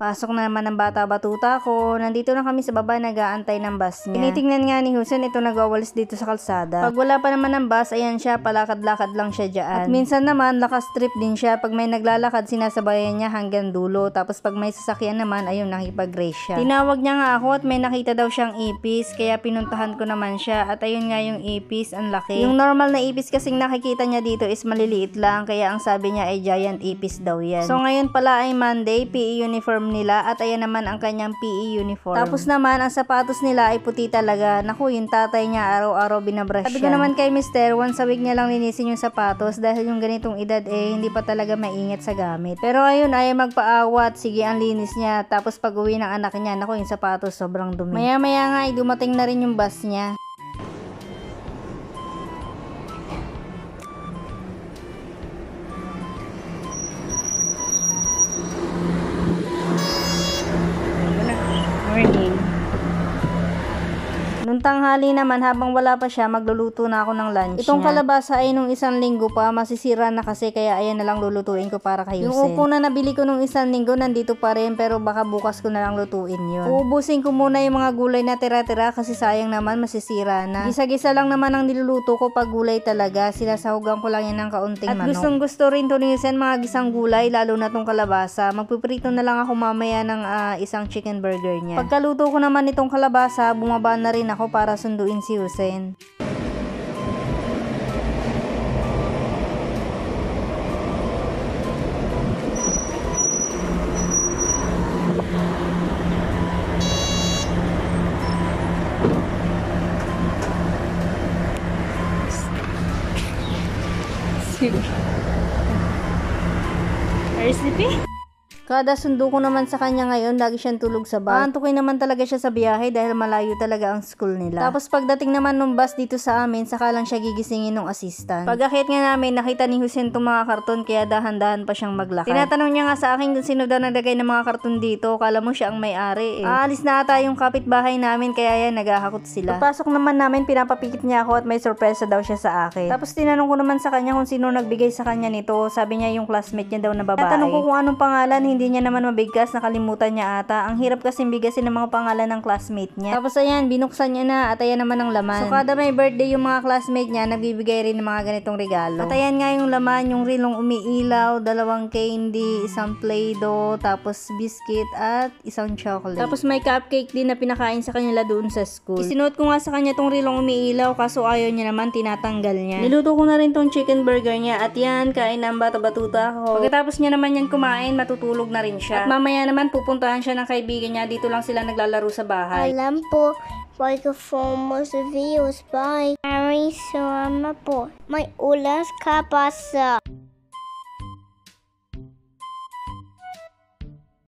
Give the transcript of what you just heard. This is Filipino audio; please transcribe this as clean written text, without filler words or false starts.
Pasok na naman ng bata-batuta ko. Nandito na kami sa baba, nag-aantay ng bus niya. Tinitingnan nga ni Husen, ito nagwawalis dito sa kalsada. Pag wala pa naman ng bus, ayan siya, palakad-lakad lang siya dyan. At minsan naman, lakas-trip din siya. Pag may naglalakad, sinasabayan niya hanggang dulo. Tapos pag may sasakyan naman, ayun, nakipag-race siya. Tinawag niya nga ako at may nakita daw siyang ipis, kaya pinuntahan ko naman siya. At ayun nga yung ipis, ang laki. Yung normal na ipis kasing nakikita niya dito is maliliit lang, kaya ang sabi niya ay giant ipis daw yan. So ngayon pala ay Monday, PE uniform nila at ayan naman ang kanyang PE uniform. Tapos naman ang sapatos nila ay puti talaga. Naku, yung tatay niya araw-araw binabrush yan. Sabi ko naman kay Mr. once a week niya lang linisin yung sapatos dahil yung ganitong edad hindi pa talaga maingat sa gamit. Pero ayun ay magpaawat, sige ang linis niya. Tapos pag uwi ng anak niya, naku, yung sapatos sobrang dumi. Maya-maya nga ay dumating na rin yung bus niya. Morning. Nung tanghali naman, habang wala pa siya, magluluto na ako ng lunch Itong niya. Kalabasa ay nung isang linggo pa, masisira na kasi, kaya ayan na lang lulutuin ko para kay Husen. Yung upo na nabili ko nung isang linggo, nandito pa rin, pero baka bukas ko na lang lutuin yun. Uubusin ko muna yung mga gulay na tira-tira kasi sayang naman, masisira na. Gisa-gisa lang naman ang niluluto ko pag gulay talaga, sinasahugan ko lang yan ng kaunting manok. At gustong gusto rin to ni Husen mga gisang gulay, lalo na tong kalabasa. Magpiprito na lang ako mamaya ng isang chicken burger niya. Pagkaluto ko naman itong kalabasa, bumaba na rin ako para sunduin si Husen. Are you sleepy? Kada sundo ko naman sa kanya ngayon, lagi siyang tulog sa bus. Aantukin naman talaga siya sa biyahe dahil malayo talaga ang school nila. Tapos pagdating naman ng bus dito sa amin, saka lang siya gigisingin ng assistant. Pag-akit nga namin, nakita ni Husen itong mga karton, kaya dahan-dahan pa siyang maglakad. Tinatanong niya nga sa akin kung sino daw nagdagay ng mga karton dito. Kala mo siya ang may-ari Aalis na ata yung kapitbahay namin, kaya yan, naghahakot sila. Pagpasok naman namin, pinapapikit niya ako at may sorpresa daw siya sa akin. Tapos tinanong ko naman sa kanya kung sino nagbigay sa kanya nito. Sabi niya yung classmate niya daw na babae. Tinatanong ko kung anong pangalan, hindi niya naman mabigkas, nakalimutan niya ata. Ang hirap kasi bigasin ng mga pangalan ng classmate niya. Tapos ayan, binuksan niya na at ayan naman ang laman. So kada may birthday yung mga classmate niya, nagbibigay rin ng mga ganitong regalo. At ayan nga yung laman, yung rilong umiilaw, 2 candy, isang Play-Doh, tapos biscuit at isang chocolate. Tapos may cupcake din na pinakain sa kanila doon sa school. Isinuot ko nga sa kanya tong rilong umiilaw, kaso ayaw niya naman, tinatanggal niya. Niluto ko na rin tong chicken burger niya at yan, kain ng bata-batuta ko. Pagkatapos niya naman yan kumain, matutulog na rin siya. At mamaya naman pupuntahan siya ng kaibigan niya. Dito lang sila naglalaro sa bahay. Alam po, microphone mo sa views. Bye. Maraming salamat po. May ulas ka pa sa